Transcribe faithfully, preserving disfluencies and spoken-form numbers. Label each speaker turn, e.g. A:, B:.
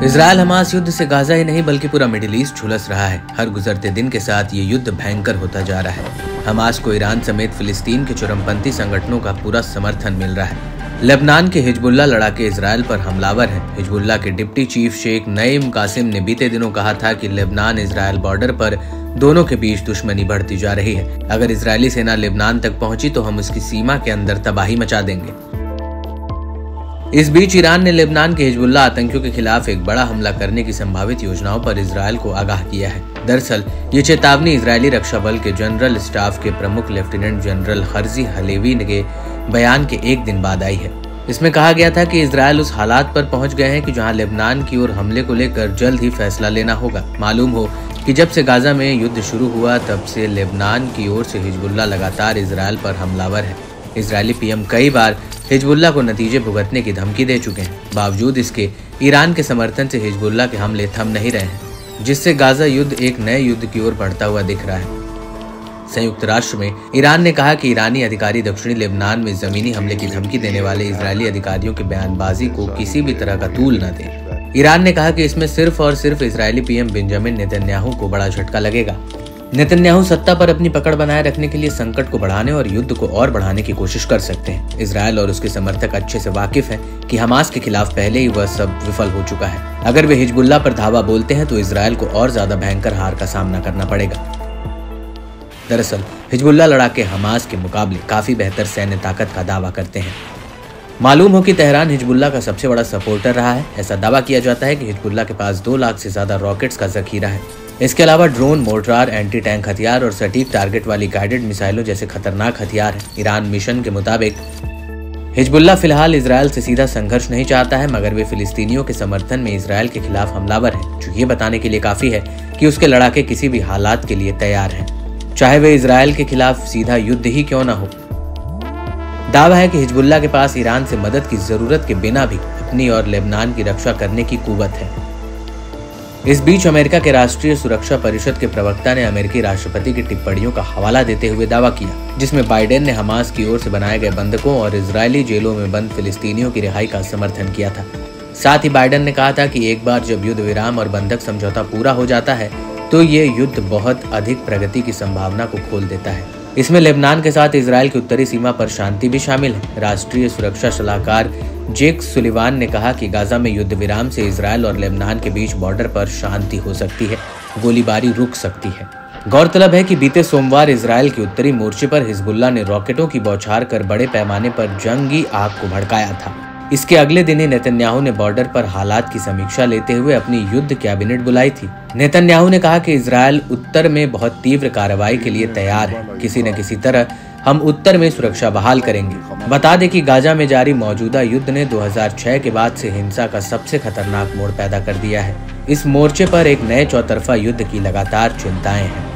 A: Israel Hamas युद्ध से Gaza ही नहीं बल्कि पूरा मिडिल ईस्ट झुलस रहा है। हर गुजरते दिन के साथ ये युद्ध भयंकर होता जा रहा है। हमास को ईरान समेत फिलिस्तीन के चरमपंथी संगठनों का पूरा समर्थन मिल रहा है। लेबनान के हिजबुल्ला लड़ाके इजरायल पर हमलावर हैं। हिजबुल्ला के deputy chief Sheikh Naim Qassem ने बीते दिनों कहा था कि लेबनान इजरायल बॉर्डर पर दोनों के बीच दुश्मनी बढ़ती जा रही है। अगर इजरायली सेना लेबनान तक पहुंची तो हम उसकी सीमा के अंदर तबाही मचा देंगे। इस बीच ईरान ने लेबनान के हिजबुल्ला आतंकियों के खिलाफ एक बड़ा हमला करने की संभावित योजनाओं पर इजरायल को आगाह किया है। दरअसल ये चेतावनी इजरायली रक्षा बल के जनरल स्टाफ के प्रमुख लेफ्टिनेंट जनरल हर्जी हलेवी के बयान के एक दिन बाद आई है। इसमें कहा गया था कि इजरायल उस हालात पर पहुंच गए हैं कि जहां लेबनान की ओर हमले को लेकर जल्द ही फैसला लेना होगा। मालूम हो कि जब से गाजा में युद्ध शुरू हुआ तब से लेबनान की ओर से हिजबुल्ला लगातार इजरायल पर हमलावर है। इजरायली पीएम कई बार हिजबुल्ला को नतीजे भुगतने की धमकी दे चुके हैं। बावजूद इसके ईरान के समर्थन से हिजबुल्ला के हमले थम नहीं रहे हैं, जिससे गाजा युद्ध एक नए युद्ध की ओर बढ़ता हुआ दिख रहा है। संयुक्त राष्ट्र में ईरान ने कहा कि ईरानी अधिकारी दक्षिणी लेबनान में जमीनी हमले की धमकी देने वाले इजरायली अधिकारियों की बयानबाजी को किसी भी तरह का तूल न दें। ईरान ने कहा कि इसमें सिर्फ और सिर्फ इजरायली पीएम बेंजामिन नेतन्याहू को बड़ा झटका लगेगा। नेतन्याहू सत्ता पर अपनी पकड़ बनाए रखने के लिए संकट को बढ़ाने और युद्ध को और बढ़ाने की कोशिश कर सकते हैं। इजरायल और उसके समर्थक अच्छे से वाकिफ हैं कि हमास के खिलाफ पहले ही वह सब विफल हो चुका है। अगर वे हिजबुल्ला पर धावा बोलते हैं तो इजरायल को और ज्यादा भयंकर हार का सामना करना पड़ेगा। दरअसल हिजबुल्ला लड़ाके हमास के मुकाबले काफी बेहतर सैन्य ताकत का दावा करते हैं। मालूम हो कि तेहरान हिजबुल्ला का सबसे बड़ा सपोर्टर रहा है। ऐसा दावा किया जाता है कि हिजबुल्ला के पास दो लाख से ज्यादा रॉकेट्स का जखीरा है। इसके अलावा ड्रोन, मोर्टार, एंटी टैंक हथियार और सटीक टारगेट वाली गाइडेड मिसाइलों जैसे खतरनाक हथियार हैं। ईरान मिशन के मुताबिक हिजबुल्ला फिलहाल इजरायल से सीधा संघर्ष नहीं चाहता है, मगर वे फिलिस्तीनियों के समर्थन में इजरायल के खिलाफ हमलावर हैं, जो ये बताने के लिए काफी है कि उसके लड़ाके किसी भी हालात के लिए तैयार हैं, चाहे वे इजरायल के खिलाफ सीधा युद्ध ही क्यों न हो। दावा है कि हिजबुल्ला के पास ईरान से मदद की जरूरत के बिना भी अपनी और लेबनान की रक्षा करने की कुव्वत है। इस बीच अमेरिका के राष्ट्रीय सुरक्षा परिषद के प्रवक्ता ने अमेरिकी राष्ट्रपति की टिप्पणियों का हवाला देते हुए दावा किया, जिसमें बाइडेन ने हमास की ओर से बनाए गए बंधकों और इजरायली जेलों में बंद फिलिस्तीनियों की रिहाई का समर्थन किया था। साथ ही बाइडेन ने कहा था कि एक बार जब युद्ध विराम और बंधक समझौता पूरा हो जाता है तो ये युद्ध बहुत अधिक प्रगति की संभावना को खोल देता है। इसमें लेबनान के साथ इजरायल की उत्तरी सीमा पर शांति भी शामिल है। राष्ट्रीय सुरक्षा सलाहकार जेक सुलिवान ने कहा कि गाजा में युद्ध विराम से इजरायल और लेबनान के बीच बॉर्डर पर शांति हो सकती है, गोलीबारी रुक सकती है। गौरतलब है कि बीते सोमवार इजरायल के उत्तरी मोर्चे पर हिजबुल्ला ने रॉकेटों की बौछार कर बड़े पैमाने पर जंगी आग को भड़काया था। इसके अगले दिन ही नेतन्याहू ने बॉर्डर पर हालात की समीक्षा लेते हुए अपनी युद्ध कैबिनेट बुलाई थी। नेतन्याहू ने कहा कि इजरायल उत्तर में बहुत तीव्र कार्रवाई के लिए तैयार है। किसी न किसी तरह हम उत्तर में सुरक्षा बहाल करेंगे। बता दें कि गाजा में जारी मौजूदा युद्ध ने दो हज़ार छह के बाद से हिंसा का सबसे खतरनाक मोड़ पैदा कर दिया है। इस मोर्चे पर एक नए चौतरफा युद्ध की लगातार चिंताएं हैं।